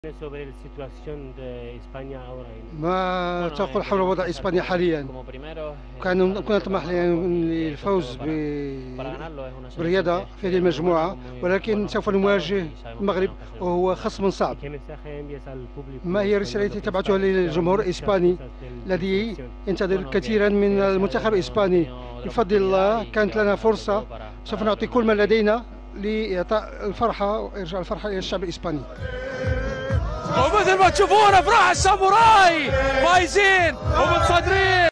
ما تقول حول وضع إسبانيا حاليا؟ كنا نطمح للفوز بالرياضة في هذه المجموعة، ولكن سوف نواجه المغرب وهو خصم صعب. ما هي الرسالة التي تبعثها للجمهور الإسباني الذي ينتظر كثيرا من المنتخب الإسباني؟ بفضل الله كانت لنا فرصة، سوف نعطي كل ما لدينا لإعطاء الفرحة وإرجاع الفرحة إلى الشعب الإسباني. ومثل ما تشوفون افراح الساموراي فايزين ومتصدرين.